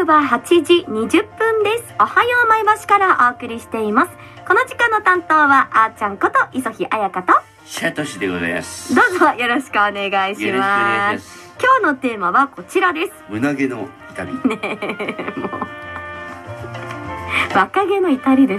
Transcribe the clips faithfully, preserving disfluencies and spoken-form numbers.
刻ははちじにじゅっぷんです。おはよう前橋からお送りしています。この時間の担当はあーちゃんこと磯日彩香とシャトシでございます。 どうぞよろしくお願いします。今日のテーマはこちらです。 胸毛の痛み。 ねえ、もう若気の至りです。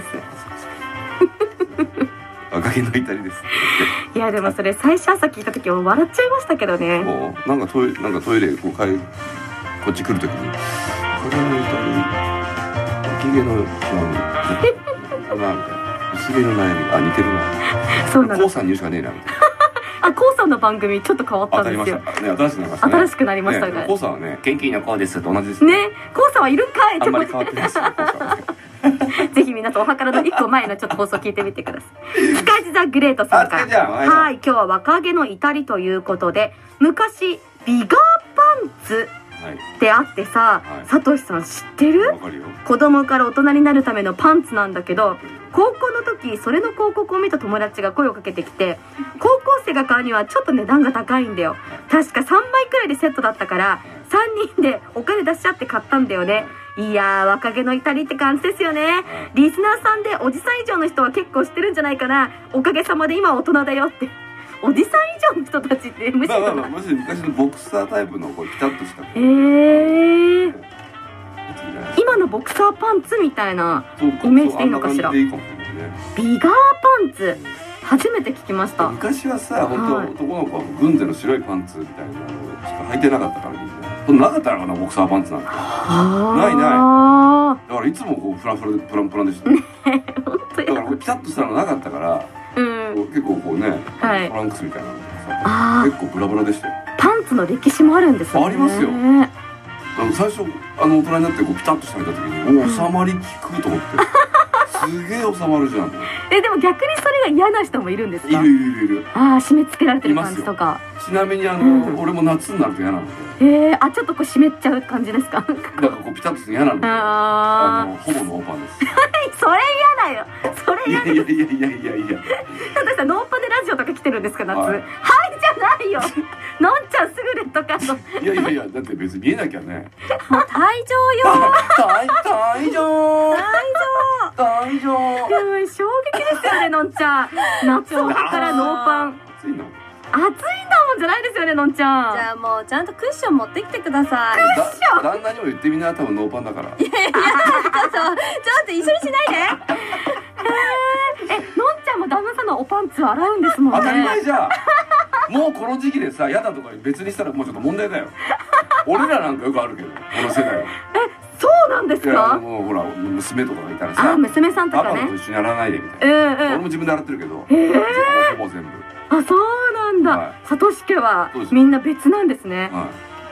若気の至りです。 いやでもそれ最初朝聞いた時は笑っちゃいましたけどね。 もうなんかトイレなんかトイレこう帰こっち来る時に若気の至り、脇毛の不安、なみたいな、薄毛の悩み、あ似てるな。 そうなんです。 コウさんに言うしかねえなみたいな。 あ、コウさんの番組ちょっと変わったんですよ。 ね、新しくなりましたね。 新しくなりましたね。 コウさんはね、元気なコウですと同じですね。 ね、コウさんはいるんかいって。 あんまり変わってないですよ。 ぜひ皆さんおはからのいっこまえのちょっと放送聞いてみてください。スカイズ・ザ・グレートさんから。はい、今日は若気の至りということで、昔ビガーパンツってあってさ、さとしさん知ってる？子供から大人になるためのパンツなんだけど、高校の時それの広告を見た友達が声をかけてきて、高校生が買うにはちょっと値段が高いんだよ。確かさんまいくらいでセットだったからさんにんでお金出し合って買ったんだよね。いやー、若気の至りって感じですよね。リスナーさんでおじさん以上の人は結構知ってるんじゃないかな。おかげさまで今は大人だよって。おじさん以上の人たちってむしろまあまあまあ、もし昔のボクサータイプのこうピタッとしたえー、今のボクサーパンツみたいなイメージでいいのかしら。ビガーパンツ初めて聞きました。昔はさ、本当男の子は軍勢の白いパンツみたいなのしか履いてなかったからみんな。なかったのかな、ボクサーパンツなんて。ないない。だからいつもこうフラフラでプランプランでした。だからこれピタッとしたのなかったから、結構こうね、トランクスみたいなの結構ブラブラでしたよ。パンツの歴史もあるんですね。ありますよ。最初あの大人になってこうピタッとしてみた時に、おお収まり効くと思って。すげえ収まるじゃん。え、でも逆にそれが嫌な人もいるんですか？いるいるいる。ああ、締め付けられてる感じとか。ちなみにあの俺も夏になると嫌なので。ええ、あ、ちょっとこう湿っちゃう感じですか？なんかこうピタッとして嫌なので。ああ、ほぼノーパンです。それ嫌だよ。それ嫌だよ。いやいやいやいやいや。たださ、ノーパンでラジオとか来てるんですか、夏？はいじゃないよ。のんちゃんすぐレッドカード。いやいやいや、だって別に見えなきゃね。もう退場よ。退退場。退場。退場。衝撃ですよね、のんちゃん。夏をからノーパン。暑いの？暑いんだもんじゃないですよね、のんちゃん。じゃあもうちゃんとクッション持ってきてください。クッション。旦那にも言ってみな、多分ノーパンだから。いやいやいや、ちょっとちょっと一緒にしないで。え、のんちゃんも旦那さんのおパンツ洗うんですもんね。当たり前じゃん。もうこの時期でさ、嫌だとか別にしたらもうちょっと問題だよ。俺らなんかよくあるけど、この世代は。え、そうなんですか？もうほら、娘とかがいたらさ、あ、娘さんとかね、パパと一緒にやらないでみたいな。うんうん。俺も自分で洗ってるけど、ほぼ全部。あ、そうなんだ。さとし家はみんな別なんですね。はい。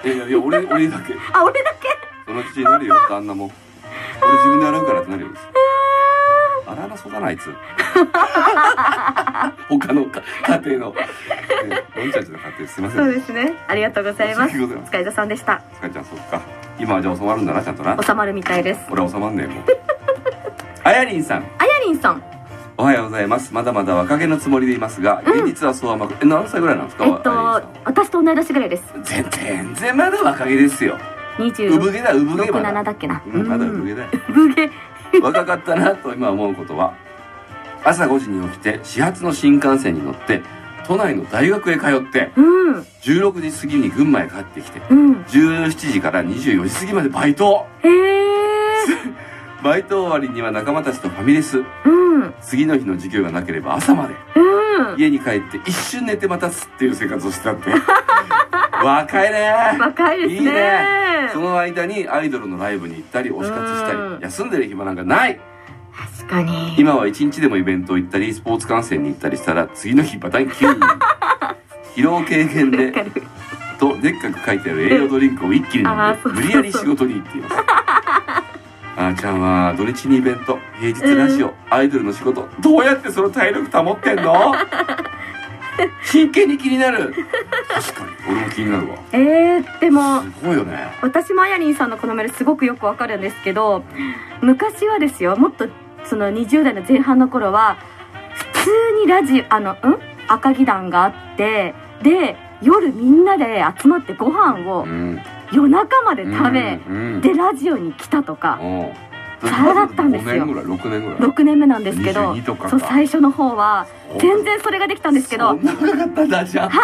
いやいや、俺俺だけ。あ、俺だけ。その口になるよ、旦那も。俺自分で洗うからってなるよ。洗わなそうだな、あいつ。他の家庭の。のんちゃんちの家庭すみません。そうですね。ありがとうございます。塚井戸さんでした。塚井ちゃん、そっか。今はじゃあ収まるんだな、ちゃんとな。収まるみたいです。俺は収まんねえもん。あやりんさん。あやりんさん。おはようございます。まだまだ若気のつもりでいますが、現実はそう甘く、え、何歳ぐらいなんですか？えっと、私と同い年ぐらいです。全然まだ若気ですよ。にじゅう。産毛だ、産毛まだ。ななだっけな。まだ産毛だよ。産毛。若かったなと今思うことは、朝ごじに起きて始発の新幹線に乗って都内の大学へ通って、うん、じゅうろくじ過ぎに群馬へ帰ってきて、うん、じゅうしちじからにじゅうよじ過ぎまでバイト。へー。バイト終わりには仲間たちとファミレス、うん、次の日の授業がなければ朝まで、うん、家に帰って一瞬寝てまたすっていう生活をしてたって。若いね。若いですね。いいね。その間にアイドルのライブに行ったり推し活したり、休んでる暇なんかない。確かに。今は一日でもイベント行ったりスポーツ観戦に行ったりしたら次の日バタンキューン。疲労軽減でとでっかく書いてある栄養ドリンクを一気に飲んで無理やり仕事に行っています。あーちゃんは土日にイベント、平日ラジオ、アイドルの仕事、どうやってその体力保ってんの？真剣に気になる。確かに俺も気になるわ。えー、でもすごいよね。私もあやりんさんのこのメールすごくよくわかるんですけど、昔はですよ、もっとそのにじゅう代の前半の頃は普通にラジオ、あの、うん赤木団があって、で夜みんなで集まってご飯を夜中まで食べ、でラジオに来たとかザラだったんですよ。 ろくねんぐらいろくねんめなんですけど、そう最初の方は全然それができたんですけど、 そんな長かったんだじゃん。 はい、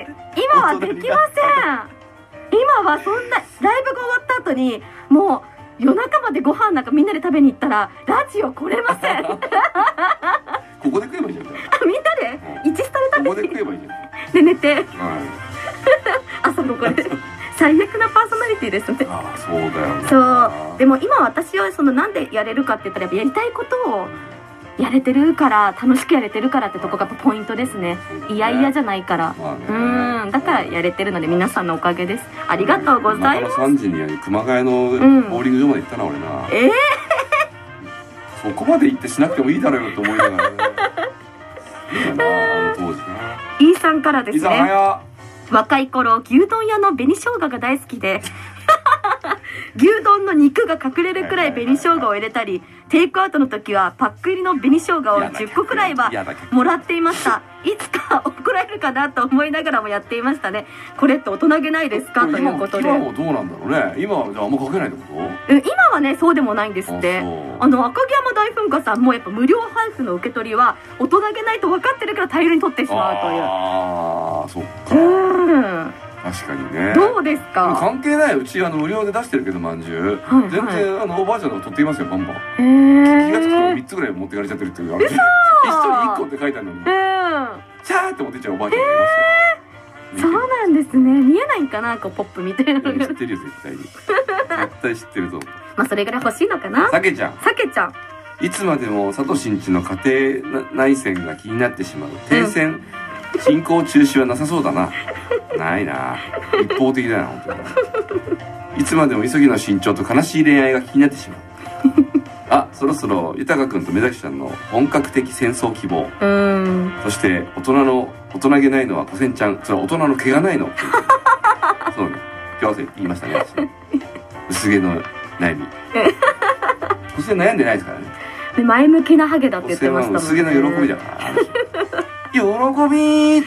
今はできません。今はそんなライブが終わった後にもう夜中までご飯なんかみんなで食べに行ったらラジオ来れません。ここで食えばいいじゃん。 みんなで一スタで食べて、 ここで食えばいいじゃん。 で寝て、朝ここで最悪なパーソナリティですね。 ああ、そうだよね。 そうでも今私はそのなんでやれるかって言ったらやっぱやりたいことをやれてるから楽しくやれてるからってとこがポイントですね。いやいやじゃないから、うんだからやれてるので皆さんのおかげです。ありがとうございます。 さんじに熊谷のボーリング場まで行ったな俺な。 ええそこまで行ってしなくてもいいだろうよと思いながらね。いいなあの当時な。 イーさんからですね。 は若い頃牛丼屋の紅生姜が大好きで牛丼の肉が隠れるくらい紅生姜を入れたり、テイクアウトの時はパック入りの紅生姜をじゅっこくらいはもらっていました。いつか怒られるかなと思いながらもやっていましたね。これって大人げないですかということで。 今もどうなんだろうね。今はじゃああんまかけないってこと？ 今はねそうでもないんですって。あの赤城山大噴火さんもやっぱ無料配布の受け取りは大人げないと分かってるから大量に取ってしまうという。 ああそっか。 うん確かにね。 どうですか？ 関係ない。うちあの無料で出してるけどまんじゅう全然あのおばあちゃんの取っていますよバンバン。気がつくとみっつぐらい持ってかれちゃってるっていう。一緒にいっこって書いてあるのにシャーって持ってっちゃうおばあちゃんがいますよ。 そうなんですね。見えないんかなこうポップみたいなのが。 知ってるよ絶対に。絶対知ってると思う。 まあそれぐらい欲しいのかな。 さけちゃん。 さけちゃん。 いつまでもサトシんちの家庭内戦が気になってしまう。停戦進行中止はなさそうだな。ないな。一方的だな本当に。いつまでも急ぎの慎重と悲しい恋愛が気になってしまう。あ、そろそろ豊くんと目崎ちゃんの本格的戦争希望。そして大人の大人げないのは小仙ちゃん。それは大人の毛がないの。そうね。今日は言いましたね。薄毛の悩み。小仙悩んでないですからね。 で前向きなハゲだって言ってましたもんね。 薄毛の喜びだから。喜び。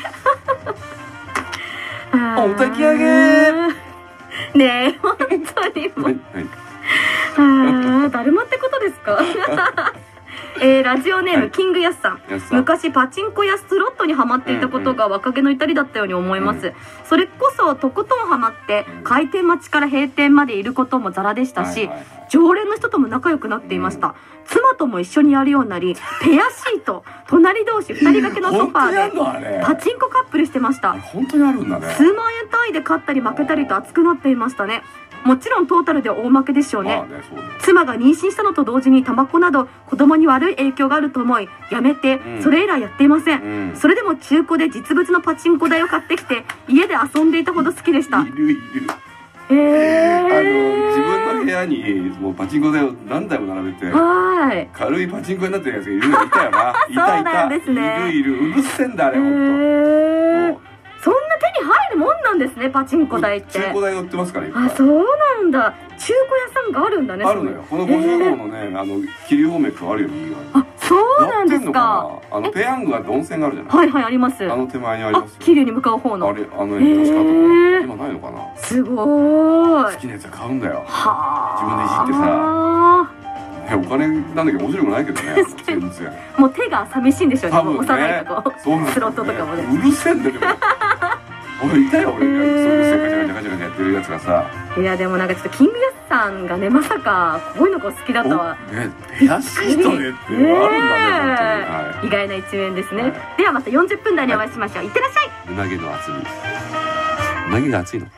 お焚き上げ。 ねえ本当にもう。ああだるまってことですか？えー、ラジオネーム、はい、キングヤスさん。昔パチンコやスロットにハマっていたことが若気の至りだったように思います。うん、それこそとことんハマって開店待ちから閉店までいることもザラでしたし、常連の人とも仲良くなっていました。うん、妻とも一緒にやるようになり、ペアシート隣同士ふたり掛けのソファーでパチンコカップルしてました。 本当にあるんだね。 数万円単位で勝ったり負けたりと熱くなっていましたね。もちろんトータルで大負けでしょうね。妻が妊娠したのと同時にタバコなど子供に悪い影響があると思いやめて、うん、それ以来やっていません、うん、それでも中古で実物のパチンコ台を買ってきて家で遊んでいたほど好きでした。 いるいる。 えー、 あの自分の部屋にもうパチンコ台を何台も並べてはい軽いパチンコになってるやつがいるのいたよな。いたいた。ですね、いるいる。うるせえんだあれ、えー、ほんと。そんな手に入るもんなんですねパチンコ台って。 中古台売ってますから。 あ、そうなんだ。中古屋さんがあるんだね。 あるのよ。このごじゅうごうのね、あの桐生メックあるよ右側に。 あ、そうなんですか。 あのペヤングが温泉があるじゃない。 はいはいあります。 あの手前にありますよ。 桐生に向かう方の。 あれあの辺確か今ないのかな。 すごい。 好きなやつは買うんだよ。 はあ。自分でいじってさ。お金なんだけど面白くないけどね。全然。もう手が寂しいんでしょうね。幼いとこ。スロットとかもね。 うるせえんだけど。俺いたよ俺。そういうガチャガチャガチャガチャやってるやつがさ。 いやでもなんかちょっとキングヤスさんがねまさかこういうのが好きだとは。 ね、ペアシートねってあるんだね本当に。 意外な一面ですね。ではまたよんじゅっぷんだいにお会いしましょう。いってらっしゃい。 うなぎの厚み。うなぎが厚いの。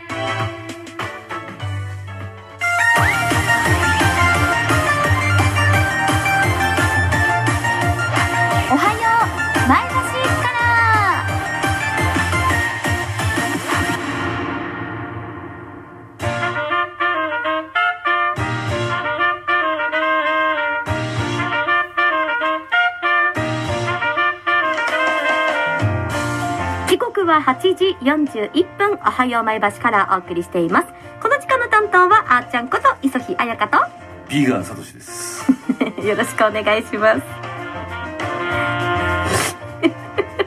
おはよう前橋から。時刻ははちじよんじゅういっぷん、おはよう前橋からお送りしています。この時間の担当はあーちゃんこと磯日彩香とビーガーサトシです。 よろしくお願いします。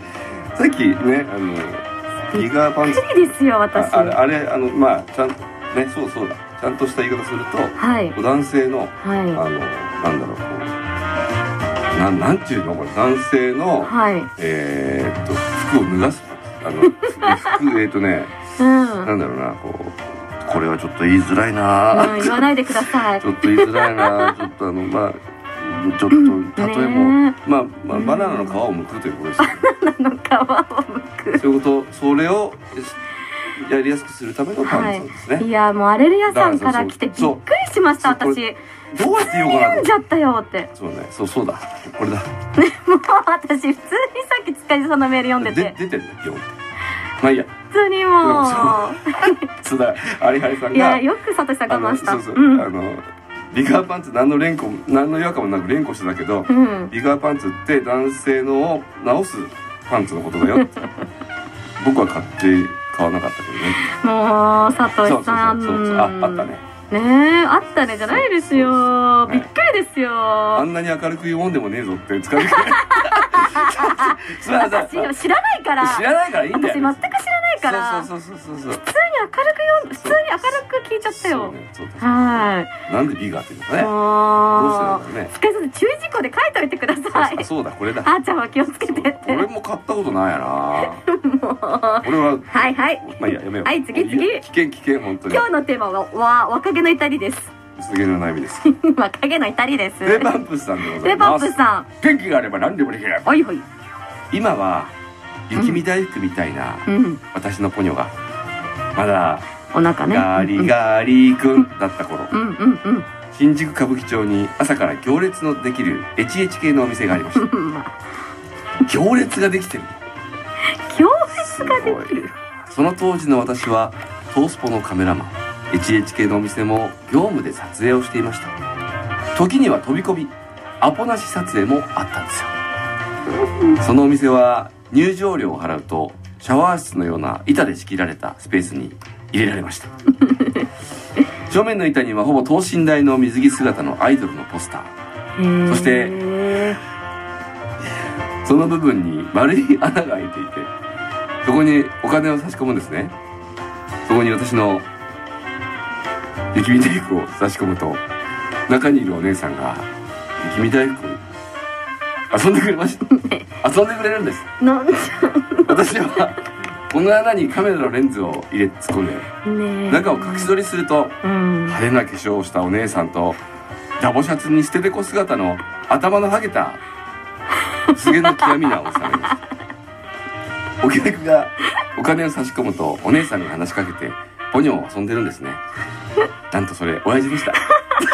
さっきねあのビーガーパンツですよ私。 あれあれあのまあちゃんね、そうそうだ、ちゃんとした言い方すると、 はい、 男性の、 はい、 あのなんだろう、こうななんていうのこれ、男性の、はい、えー、っと服を脱がすあの服えーっとね、うん、なんだろうな、こうこれはちょっと言いづらいな、 うん、言わないでください。 ちょっと言いづらいな、ちょっとあのまあちょっと例えば、まあ、まあバナナの皮を剥くということですよね。 バナナの皮を剥く。 そういうこと、それをやりやすくするためのパンツですね。 はい、いやもうアレルヤさんから来てびっくりしました。私。 どうやって言おうかな。 読んじゃったよって。 そうね、そうそうだ、これだ。 もう私普通にさっき塚地さんのメール読んでて。 出てるね、読んで。まあいいや。 普通にもう。 そうだ、有原さんが。 いやよくサトシさん我慢した。 そうそう、あの。ビガーパンツ何の連呼何の違和感もなく連呼してたけど、うん、ビガーパンツって男性のを直すパンツのことだよ。僕は買って買わなかったけどね。 もう佐藤さん、 そうそうそうそう、あ、あったね。 ねえ、あったねじゃないですよ。びっくりですよ。 あんなに明るく言うもんでもねえぞって使う。 私知らないから。 知らないからいいんだよ。 私全く知らないから。 そうそうそうそうそう。 普通に明るく読ん、普通に明るく聞いちゃったよ。はい。 なんでビガーっていうのかね。どうしてなんだろうね。 使いそうで注意事項で書いておいてください。 そうだ、これだ。 あーちゃんは気をつけてって。 俺も買ったことないやな。俺は。 はいはい。 まあいいや、やめよう。 はい次次。 危険危険本当に。 今日のテーマはわ若気の至りです。 薄毛の悩みです。 若気の至りです。 レバンプスさんでございます。 レバンプスさん。 元気があれば何でもできる。 はいはい。 今は雪見大福みたいな私のポニョがまだお腹ねガリガリ君だった頃、新宿歌舞伎町に朝から行列のできるエチエチ系のお店がありました。行列ができてる。 行列ができる。 その当時の私はトースポのカメラマン、エチエチ系のお店も業務で撮影をしていました。時には飛び込みアポなし撮影もあったんですよ。そのお店は入場料を払うとシャワー室のような板で仕切られたスペースに入れられました。正面の板にはほぼ等身大の水着姿のアイドルのポスター、そしてその部分に丸い穴が開いていて、そこにお金を差し込むんですね。そこに私の雪見大福を差し込むと、中にいるお姉さんが雪見大福を遊んでくれました。遊んでくれるんです。私はこの穴にカメラのレンズを入れ突っ込んで中を隠し撮りすると、うん、派手な化粧をしたお姉さんとダボシャツに捨ててこ姿の頭のハゲた薄毛の極みなおさめました。お客がお金を差し込むとお姉さんが話しかけてポニョを遊んでるんですね。なんとそれ親父でした。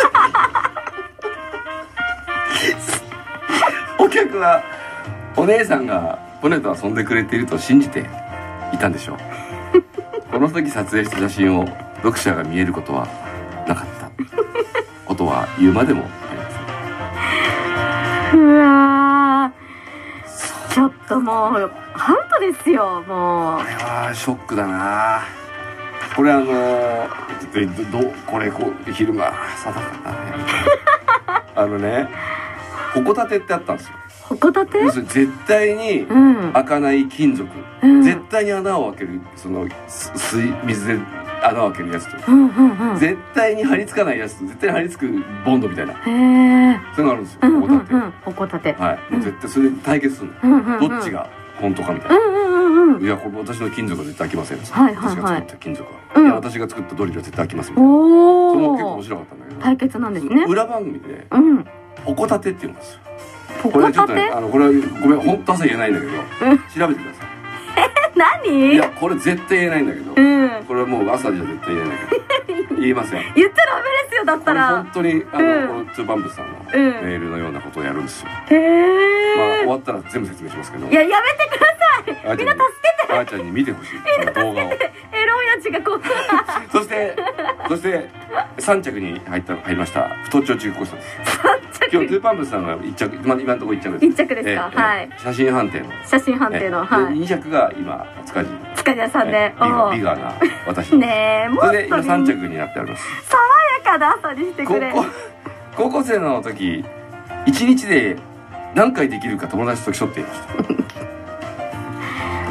お客はお姉さんがポニョと遊んでくれていると信じていたんでしょう。この時撮影した写真を読者が見えることはなかったことは言うまでもありません。 うわー、ちょっともうアウトですよ。もうこれはショックだな。これあのー、どどこれこう昼間定かな。あのね、ホコタテってあったんですよ。 ホコタテ？ 絶対に開かない金属、うん、絶対に穴を開ける、その水水で穴を開けるやつと、うんうんうん、絶対に貼り付かないやつと、絶対に貼り付くボンドみたいな、へー、そういうのがあるんですよ。ホコタテ、 ホコタテ、 はい、もう絶対それで対決するの、うんうんうん、どっちが本当かみたいな、うんうんうん、いやこれ私の金属は絶対開きません、はいはいはい、私が作った金属は、うん、いや私が作ったドリルは絶対開きますみたいな、おー、それも結構面白かったんだけど、 対決なんですね。 裏番組で、うん、ホコタテって言うんですよ。 これちょっとね、 あのこれごめん、本当朝言えないんだけど、調べてください。 え、何？ いやこれ絶対言えないんだけど、うん、これはもう朝じゃ絶対言えないから言いません。 言っちゃダメですよ。だったら本当にあの、うん、このツーバンプさんのメールのようなことをやるんですよ。へえ。まあ終わったら全部説明しますけど。 いややめてください。みんな助けて。 あーちゃんに見てほしい。 みんな助けて。エロ親父がこう。 そしてそして三着に入った入りました太っちょ中古車です。今日トゥーパンプさんが一着、今今のところ一着です。 一着ですか。はい。 写真判定の。 写真判定の。はい。 二着が今塚地。 塚地さんで。 ビガビガーな私。 ねえ、もっと。 それで今三着になっております。 爽やかな朝にしてくれ。 高校生の時一日で何回できるか友達と競っていました。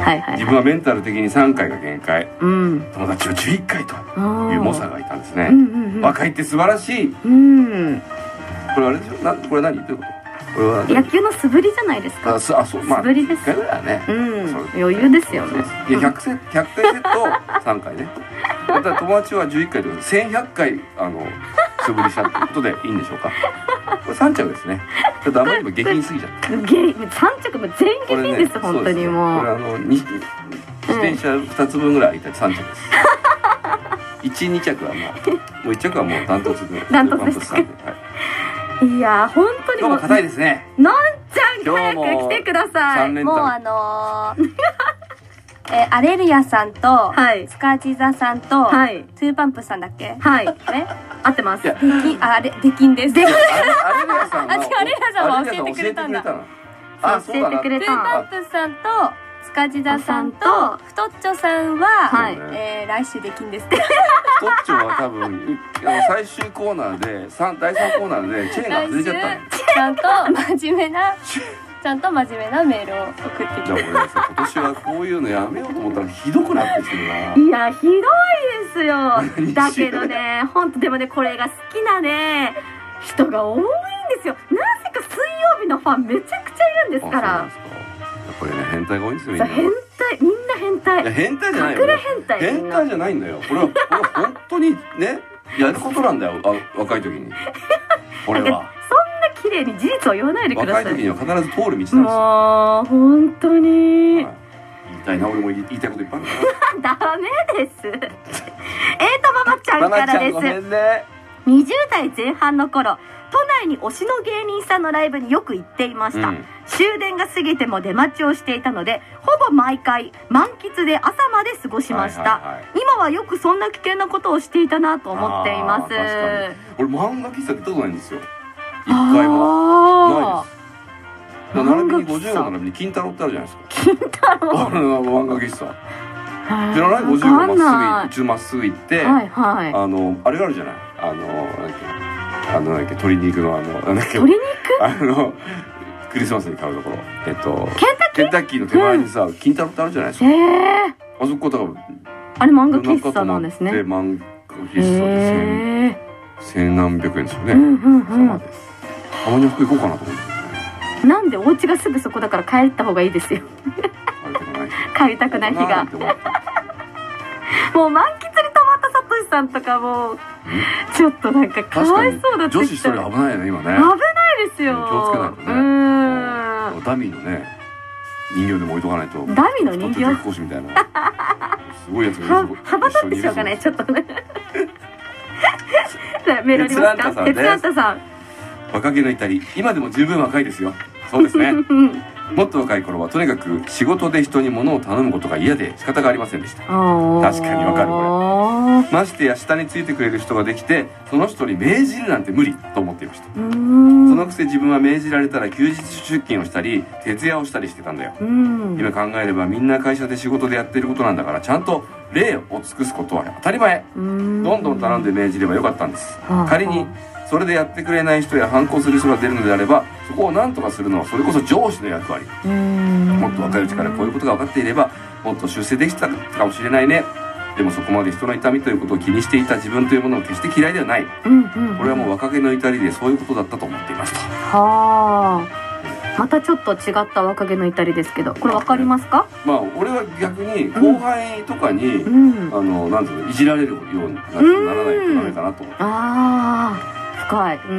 はいはい、 自分はメンタル的にさんかいが限界、 うん、 友達はじゅういっかいという猛者がいたんですね、 うんうんうん、 若いって素晴らしい、 うん、 これあれでしょな、これ何どういうこと？これは野球の素振りじゃないですか。 あ、すあそう、まあ、 素振りです。 いっかいぐらいはね、 うん、余裕ですよね。 いやひゃくセット、ひゃっかいセットさんかいね。だから友達はじゅういっかいとせんひゃっかいあの素振りしたってことでいいんでしょうか。これさん着ですね。ちょっとあまりにも下品すぎちゃって。 さん着も全員下品です、ね、本当にもう。 これあの自転車ふたつぶんぐらい空いたさん着です。いち、に着はもうもういっ着はもうダントツでダントツです。いや本当に今日も硬いですね。 のんちゃん早く来てください。 もうあのーえー、アレルヤさんと、はい、スカーチザさんと、はい、トゥーパンプさんだっけ？ はい。 あれ？ 合ってます。 でき、あれ、できんです。 できん。 アレルヤさんは、 あ、違う、アレルヤさんは教えてくれたんだ。 あ、そうだな。 トゥーパンプさんと、スカジザさんと、太っちょさんは、はい、えー、来週できんですって。 太っちょは多分、最終コーナーで、だいさんコーナーでチェーンが外れちゃった。 ちゃんと真面目な、ちゃんと真面目なメールを送ってきて。 じゃあ俺さ、今年はこういうのやめようと思ったらひどくなってきてるな。 いや、ひどいですよ。だけどね、本当でもね、これが好きなね、人が多いんですよ。なぜか水曜日のファンめちゃくちゃいるんですから。 これね、変態が多いんですよ、みんな。 変態、みんな変態。 いや、変態じゃないよ。 隠れ変態。 変態じゃないんだよ。これは、これは本当にね、やることなんだよ、あ、若い時に。これは。そんな綺麗に事実を言わないでください。 若い時には必ず通る道なんですよ。もう、本当に。言いたいな、俺も言いたいこといっぱいあるから。ダメです。えーと、ママちゃんからです。 ごめんね。 にじゅう代前半の頃、都内に推しの芸人さんのライブによく行っていました、うん、終電が過ぎても出待ちをしていたのでほぼ毎回満喫で朝まで過ごしました、今はよくそんな危険なことをしていたなと思っています。 俺漫画喫茶って行ったことないんですよ、一回もないです。並びにごじゅうご並びに金太郎ってあるじゃないですか。 金太郎あれの漫画喫茶知らない？ごじゅうごまっすぐまっすぐ行って、はいはい、あのあれがあるじゃない、あのなんだっけあのなんだっけ鶏肉のあのなんだっけ鶏肉あのクリスマスに買うところ、えっとケンタッキーの手前にさ、うん、金太郎ってあるじゃないですか。へえ。あそこだからあれ漫画喫茶なんですね。 漫画喫茶で千何百円ですよね。 うんうんうん。 たまに服行こうかなと思って。 なんでお家がすぐそこだから帰った方がいいですよ。帰りたくない日が。もう満喫に泊まったサトシさんとかもちょっとなんかかわいそうだって。 女子一人危ないよね今ね。危ないですよ。 気をつけないとね。うん。ダミーのね人形でも置いとかないと。 ダミーの人形。 講師みたいな。すごいやつが。 羽ばたってしょうがないちょっとね。メロディーですか。鉄ランタさん。 若気の至り、今でも十分若いですよ。そうですね。もっと若い頃はとにかく仕事で人に物を頼むことが嫌で仕方がありませんでした。確かにわかるこれ。ましてや下についてくれる人ができてその人に命じるなんて無理と思っていました。そのくせ自分は命じられたら休日出勤をしたり徹夜をしたりしてたんだよ。今考えればみんな会社で仕事でやってることなんだからちゃんと礼を尽くすことは当たり前。どんどん頼んで命じればよかったんです。仮にそれでやってくれない人や反抗する人が出るのであればそこを何とかするのはそれこそ上司の役割。もっと若いうちからこういうことが分かっていればもっと出世できたかもしれないね。でもそこまで人の痛みということを気にしていた自分というものを決して嫌いではない。これはもう若気の至りでそういうことだったと思っていますと。はあ。またちょっと違った若気の至りですけどこれ分かりますか？ まあ俺は逆に後輩とかに、うん、あのなんていうのいじられるようにならないとダメかなと思って。 ああ。深い。うん。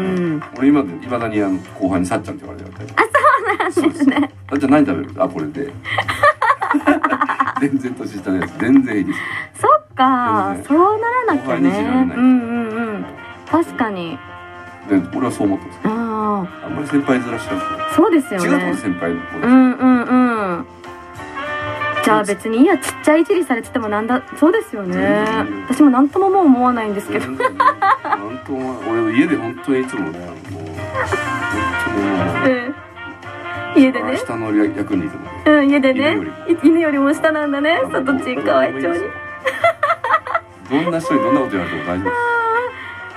俺今で未だにあの後輩にさっちゃんって言われてる。 あ、そうなんですね。 さっちゃん何食べる？あ、これで。全然年下のやつ全然いいです。 そっか、そうならなきゃね。うんうんうん。確かに。 で、俺はそう思ってます。ああ。あんまり先輩ずらしちゃう。 そうですよね。 違う先輩。 うんうんうん。じゃあ別にいやちっちゃいいじりされててもなんだそうですよね。私も何とももう思わないんですけど。なんとも俺家で本当にいつもねもう本当に家でね下の役にいるの。うん家でね犬よりも下なんだね。さとちんかわいちょうに。 どんな人にどんなこと言われても大丈夫です。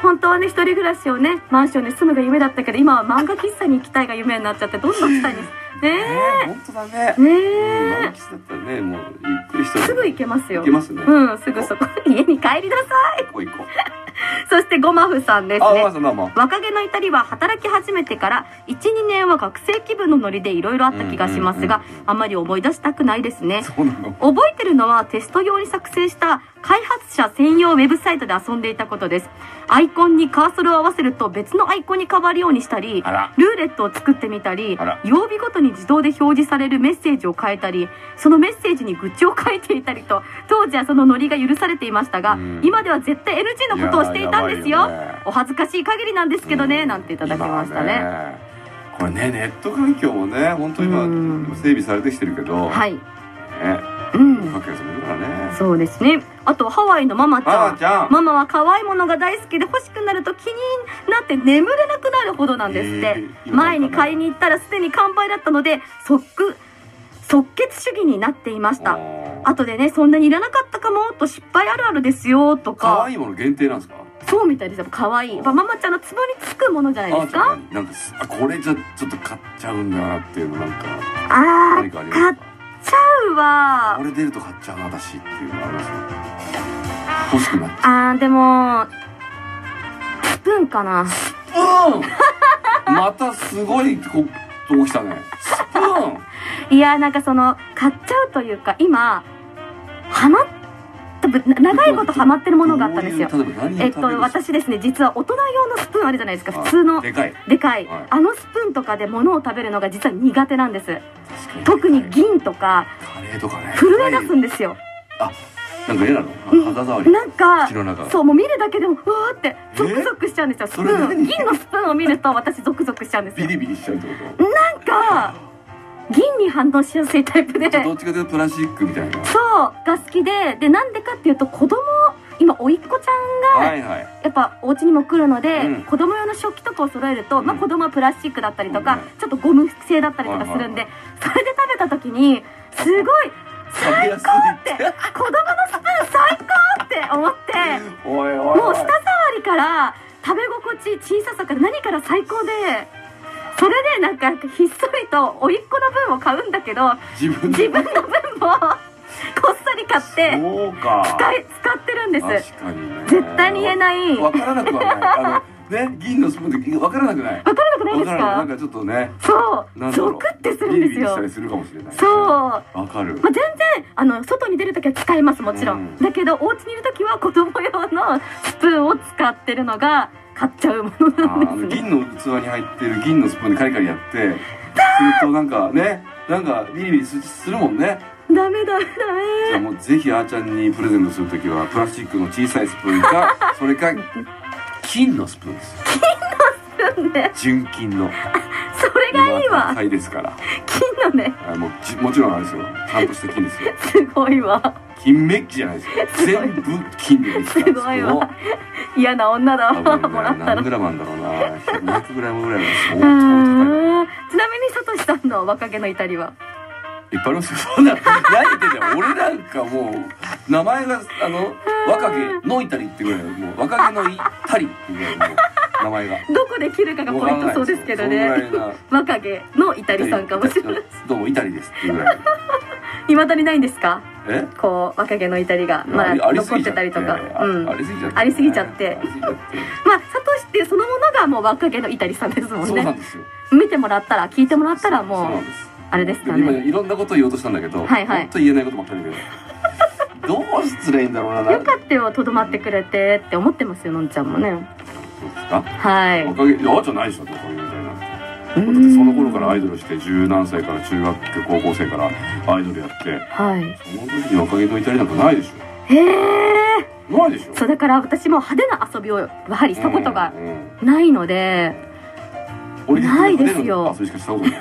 本当はね、一人暮らしをね、マンションに住むが夢だったけど、今は漫画喫茶に行きたいが夢になっちゃって、どんどんしたいんです。ねえ。本当だね。 ねえ。 漫画喫茶だったらね、もうゆっくりしてすぐ行けますよ。 行けますね。 うん、すぐそこ。家に帰りなさい。 行こう行こう。 そしてゴマフさんですね。 あ、ゴマフさんどうも。 若気の至りは働き始めてからいち、にねんは学生気分のノリでいろいろあった気がしますが、あまり思い出したくないですね。 そうなの？ 覚えてるのはテスト用に作成した開発者専用ウェブサイトで遊んでいたことです。アイコンにカーソルを合わせると別のアイコンに変わるようにしたり、ルーレットを作ってみたり、曜日ごとに自動で表示されるメッセージを変えたり、そのメッセージに愚痴を書いていたりと、当時はそのノリが許されていましたが、今では絶対 エヌジー のことをしていたんですよ。お恥ずかしい限りなんですけどね、なんていただきましたね。 これね、ネット環境もね、本当に今整備されてきてるけど、 はい。 ね、 うん。そうですね。あとハワイのママちゃん。ちゃんママは可愛いものが大好きで欲しくなると気になって眠れなくなるほどなんですって。前に買いに行ったらすでに完売だったので即即決主義になっていました。後でね、そんなにいらなかったかもと失敗あるあるですよとか。 可愛いもの限定なんですか？ そうみたいですよ。可愛い。やっぱママちゃんのツボにつくものじゃないですか。 なんかあこれじゃちょっと買っちゃうんだなっていうのなんか。 ああ、買っちゃうわ。 これ出ると買っちゃうな私っていうのがありますね。欲しくなっちゃう。 ああでもスプーンかな。 スプーン。またすごいとこ来たね。スプーン。 いやなんかその買っちゃうというか今ハマっ長いことハマってるものがあったんですよ。えっと私ですね、実は大人用のスプーンあるじゃないですか。普通のでかいでかいあのスプーンとかで物を食べるのが実は苦手なんです。特に銀とか震え出すんですよ。 あ、なんか嫌なの？肌触り。 なんかそうもう見るだけでもうわーってゾクゾクしちゃうんですよ。スプーン銀のスプーンを見ると私ゾクゾクしちゃうんですよ。 ビリビリしちゃうってこと？ なんか銀に反応しやすいタイプで、 どっちかというとプラスチックみたいなそうが好きで、でなんでかっていうと子供今甥っ子ちゃんがやっぱお家にも来るので、子供用の食器とかを揃えると、まあ子供はプラスチックだったりとかちょっとゴム製だったりとかするんで、それで食べた時にすごい最高って子供のスプーン最高って思ってもう舌触りから食べ心地小ささから何から最高で。それでなんかひっそりと甥っ子の分を買うんだけど自分の分もこっそり買って使い使ってるんです。確かにね。絶対に言えない。 分からなくはない。あのね、銀のスプーンって分からなくない。 分からなくないですか。 なんかちょっとね。 そうゾクってするんですよ。 ビリビリしたりするかもしれない。 そう分かる。 まあ全然あの外に出るときは使いますもちろん。だけどお家にいるときは子供用のスプーンを使ってるのが買っちゃうものなんですね。 銀の器に入ってる銀のスプーンでカリカリやってするとなんかね、なんかビリビリするもんね。 ダメダメダメ。 じゃあもうぜひあーちゃんにプレゼントするときはプラスチックの小さいスプーンかそれか金のスプーンです。 金のスプーンね。 純金の。 それがいいわ。 高いですから。 金のね。 あもうもちろんあれですよ。ちゃんとした金ですよ。 すごいわ。 金メッキじゃないですよ。全部金でできた。 すごいわ。嫌な女だわ。もらったら。 何グラムなんだろうな。にひゃくグラムぐらいは相当高い。 ちなみにさとしさんの若気の至りは。 いっぱいありますよ。そんな何言ってんだよ。俺なんかもう名前があの若気の至りってぐらいもう若気の至りってぐらいもう名前が。 どこで切るかがポイントそうですけどね。若気の至りさんかもしれない。 どうも至りですっていうぐらい。 いまだにないんですか？ え？ こう若気の至りがまあ残ってたりとか、うん、ありすぎちゃって、ありすぎちゃって、まあサトシってそのものがもう若気の至りさんですもんね。 そうなんですよ。 見てもらったら聞いてもらったらもうあれですかね。 今いろんなことを言おうとしたんだけど、はいはい。本当言えないことばっかりだけど、どう失礼んだろうな。 よかったよとどまってくれてって思ってますよのんちゃんもね。 そうですか？ はい。 若気、いやあじゃないでしょとかいうみたいな。その頃からアイドルして十何歳から中学高校生からアイドルやって、はい、その時に若気の至りなんかないでしょ。へえ。ないでしょ。 そうだから私も派手な遊びをやはりしたことがないので、うんうん、ないですよ。 遊びしかしたことない。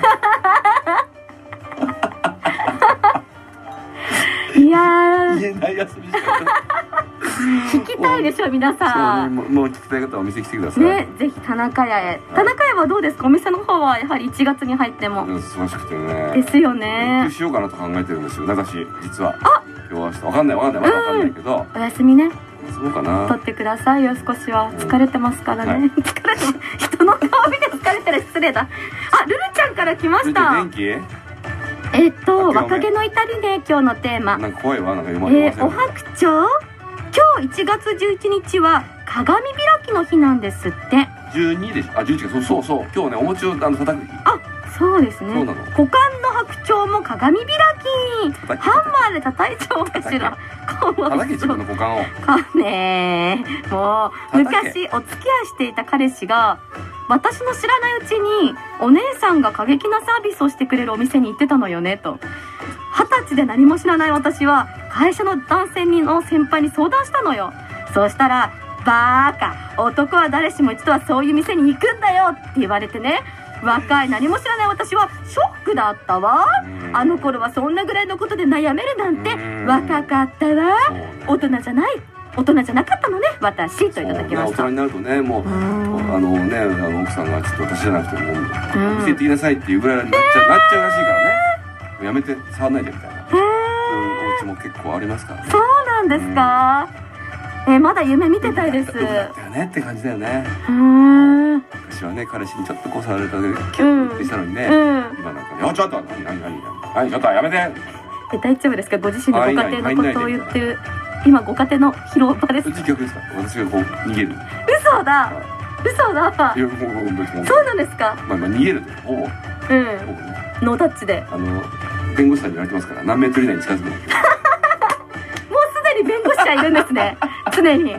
いや言えない遊びしか。 聞きたいでしょ皆さん。 もう聞きたい方はお店来てくださいね。ぜひ田中屋へ。田中屋はどうですか？お店の方はやはりいちがつに入っても忙しくてね。 ですよね。 しようかなと考えてるんですよ。だし実はあ今日は明日わかんないわかんないまだわかんないけどお休みね。 遊ぼうかな。 撮ってくださいよ、少しは。疲れてますからね。疲れてます。人の顔見て疲れてる、失礼だ。あ、ルルちゃんから来ました。 元気？ えっと、若気の至りね、今日のテーマ。 なんか怖いわ、なんか読まれません。 えー、お白鳥？今日いちがつじゅういちにちは鏡開きの日なんですって。 じゅうにでしょ。あ、じゅういちか。そうそうそう。今日ね、お餅をあの叩く日。 あ、そうですね。 そうなの。 股間の白鳥も鏡開き。ハンマーで叩いちゃおうかしら。 叩け、自分の股間を。 かねえ。もう、昔お付き合いしていた彼氏が、私の知らないうちにお姉さんが過激なサービスをしてくれるお店に行ってたのよねと。二十歳で何も知らない私は会社の男性の先輩に相談したのよ。そうしたら、バーカ、男は誰しも一度はそういう店に行くんだよって言われてね。若い何も知らない私はショックだったわ。あの頃はそんなぐらいのことで悩めるなんて若かったわ。大人じゃない、大人じゃなかったのね私といただきました。 大人になるとね、もうあのね、あの奥さんがちょっと私じゃなくてもう見せていなさいっていうぐらいになっちゃうなっちゃうらしいからね。やめて触んないでみたいな。そういうお家も結構ありますからね。 そうなんですか。え、まだ夢見てたいです。 そうだったよねって感じだよね。昔はね、彼氏にちょっとこう触られただけでキュッてしたのにね、今なんかね、あ、ちょっと何何何何ちょっとやめて。 え、大丈夫ですか、ご自身のご家庭のことを言ってる。今ご家庭の広場です。 うち逆ですか。私がこう逃げる。 嘘だ、嘘だ。そうなんですか。 まあまあ逃げるってほぼ。 うん。ノータッチで。 あの弁護士さんに言われてますから、何メートル以内に近づくの。もうすでに弁護士がいるんですね。常に。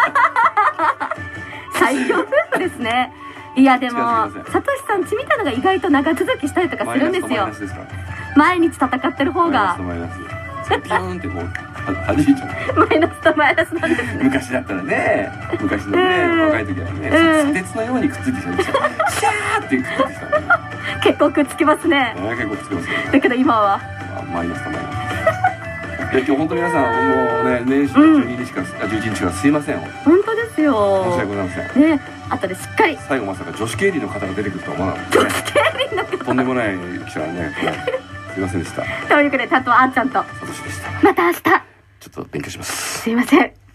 最強夫婦ですね。いやでもサトシさんちみたいのが意外と長続きしたりとかするんですよ。毎日戦ってる方が。 マイナスとマイナス。ピヨーンってこう弾いちゃう。 マイナスとマイナスなんですね。 昔だったらね、昔のね、若い時はね、砂鉄のようにくっついてきたんですよ。シャーってくっついてきた。 結構くっつきますね。 結構くっつきますね。 だけど今はマイナスとマイナス。今日本当皆さんもうね、年始のじゅうににちからじゅういちにちからすいません。 本当ですよ。 申し訳ございません。 ね、後でしっかり。 最後まさか女子経理の方が出てくるとは思わなかったね。 女子経理の方。 とんでもない記者はね、すいませんでした。 というわけで、担当あっちゃんと。 サトシでした。 また明日。ちょっと勉強します。 すいません。